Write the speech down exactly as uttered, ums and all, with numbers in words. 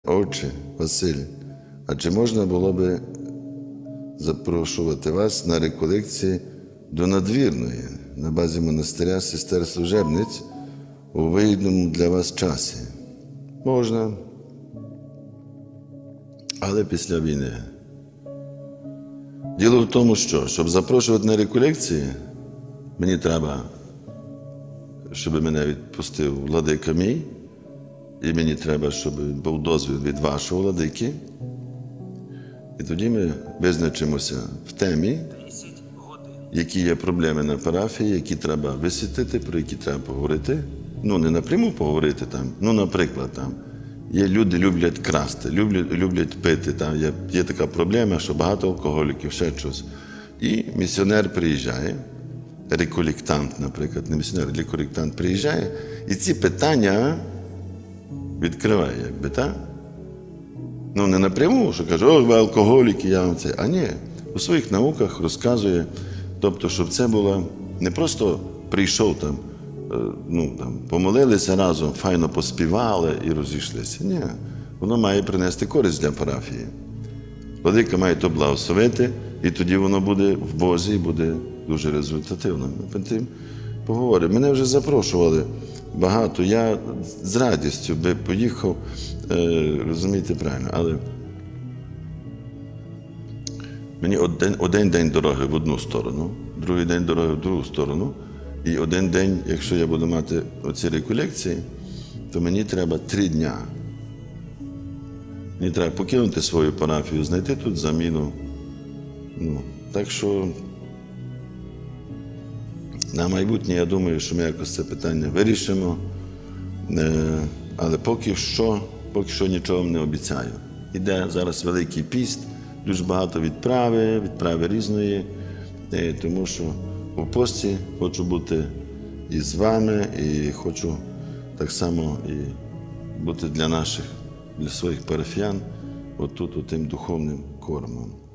Отче Василь, а чи можна було би запрошувати вас на реколекції до надвірної на базі монастиря сестер-служебниць у вигідному для вас часі? Можна, але після війни. Діло в тому, що, щоб запрошувати на реколекції, мені треба, щоб мене відпустив владика мій, і мені треба, щоб був дозвіл від вашого владики. І тоді ми визначимося в темі, які є проблеми на парафії, які треба висвітлити, про які треба поговорити. Ну, не напряму поговорити там, ну, наприклад, там, є люди, люблять красти, люблять, люблять пити, там є, є така проблема, що багато алкоголіків, ще щось. І місіонер приїжджає, реколектант, наприклад, не місіонер, реколектант приїжджає, і ці питання відкриває, якби, так? Ну, не напряму, що каже, о, ви алкоголіки, я вам це. А ні, у своїх науках розказує, тобто, щоб це було не просто прийшов там, ну, там, помолилися разом, файно поспівали і розійшлися. Ні, воно має принести користь для парафії. Владика має то благословити, і тоді воно буде в Бозі, і буде дуже результативно. Ми про тим поговоримо. Мене вже запрошували багато, я з радістю би поїхав, розумієте правильно, але мені один, один день дороги в одну сторону, другий день дороги в другу сторону, і один день, якщо я буду мати оці реколекції, то мені треба три дня. Мені треба покинути свою парафію, знайти тут заміну. Ну, так що на майбутнє, я думаю, що ми якось це питання вирішимо, але поки що, поки що нічого не обіцяю. Іде зараз Великий піст, дуже багато відправи, відправи різної, тому що у пості хочу бути і з вами, і хочу так само і бути для наших, для своїх парафіян, отут, отим духовним кормом.